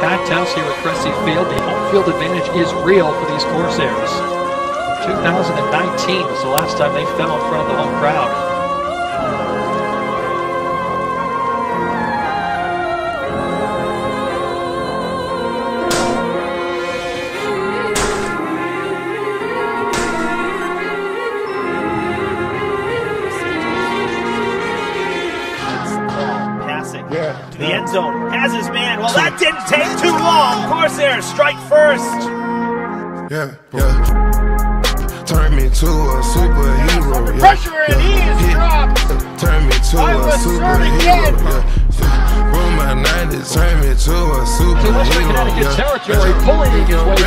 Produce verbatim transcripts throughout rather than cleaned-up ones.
packed house here at Cressy Field. The home field advantage is real for these Corsairs. two thousand nineteen was the last time they fell in front of the home crowd. Yeah, to the end zone, has his man. Well, that didn't take too long. Corsair strike first. Yeah, yeah. Turn me to a superhero. Yeah, pressure and he is dropped. Turn me to I a was superhero. Yeah. Boom, my nineties. Turn me to a superhero. Connecticut territory, pulling his way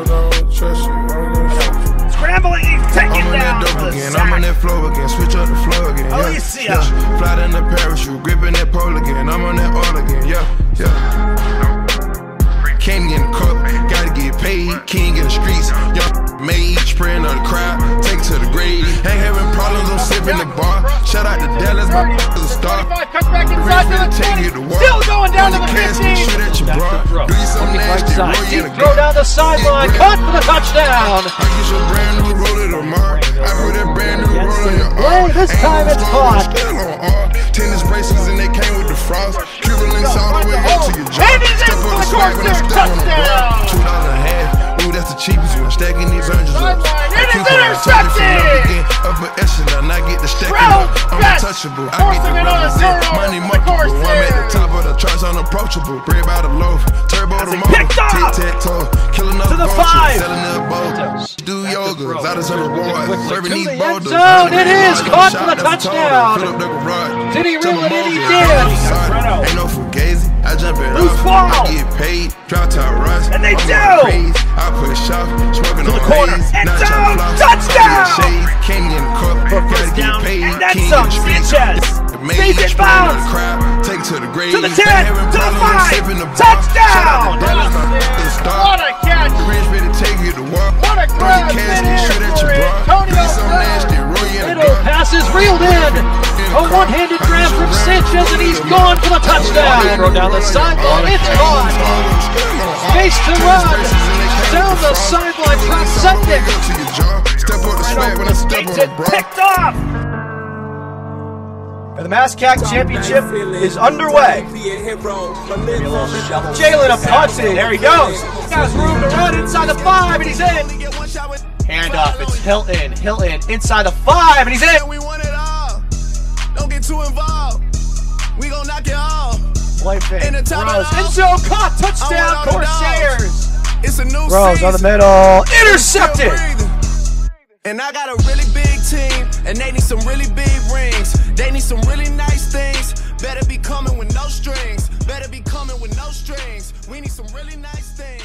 through. Scrambling, he's taking I'm on down that dope the again, sack. I'm on that flow again, switch up the flow again, yeah, Alicia. yeah. Fly in the parachute, gripping that pole again, I'm on that all again, yeah, yeah. Can't get in the cup, gotta get paid, king in the streets, young made, spraying on the crowd, take to the grave. Ain't having problems, I'm sipping the bar, shout out to Dallas, my is a star. Cut back inside to the twenty, still going down to the fifteen. Shoot at your bro, do you something nasty, roll you in the throw down the sideline, caught for the touchdown. I get your brand new roller tomorrow. I put that brand new roller in your arm. This time it's caught. Tennis bracelets and they came with the frost. Cuban links all the way up to your jaw. And he's in for the Corsair touchdown. Two dollars and a half. Ooh, that's the cheapest one. Stacking these hundreds up. It is intercepted. Upper echelon, I get the stacking up. I'm untouchable. I get the represent. Money multiple. I'm at the top of the charts, unapproachable. Bread by the loaf. Turbo the motor. Tic-tac-toe. Killing up vultures. Selling up boats. Do yoga. Out of the reward. Serving these boulders. It is caught for the touchdown. Did he reel it in? He did. Ain't no fugazi. I jump it Loose up. ball. I get paid. Drop top rush. And they I'm do. on praise. I push off. Smoking To on the corner. haze. End Not zone. trying to Touchdown. Shade. Can't get in the cup. Gotta First get down. paid. And then King some. in the streets. Sanchez. Made Stays in spraying on bounds. the crowd. Take to the grave. To the ten. Having To the problems, five. sipping the bar. Touchdown. Shout out to Dallas, my f***ing star. What a catch. The rich ready to take you to war. What a grab. Casket, shoot at your bra. Do some nasty, roll you in the Middle car. pass is reeled in. A one-handed grab from Sanchez, and he's gone for the touchdown. Throw down the sideline, it's caught. Space to run. Down the sideline, transcendent. Step on the swag when I step on the bra. Picked off. The MASCAC championship is underway. Jalen a punch it. There he goes. He has room to run inside the five, and he's in. Hand off. It's Hilton. Hilton inside the five, and he's in. We want it all. Don't get too involved. We gon' knock it all. Play fake. In the top Rose. of the- End zone caught. Touchdown. I want all the Corsairs. It's a new Rose season. on the middle. Still Intercepted. breathing. And I got a really big team, and they need some really big rings. They need some really nice things. Better be coming with no strings. Better be coming with no strings. We need some really nice things.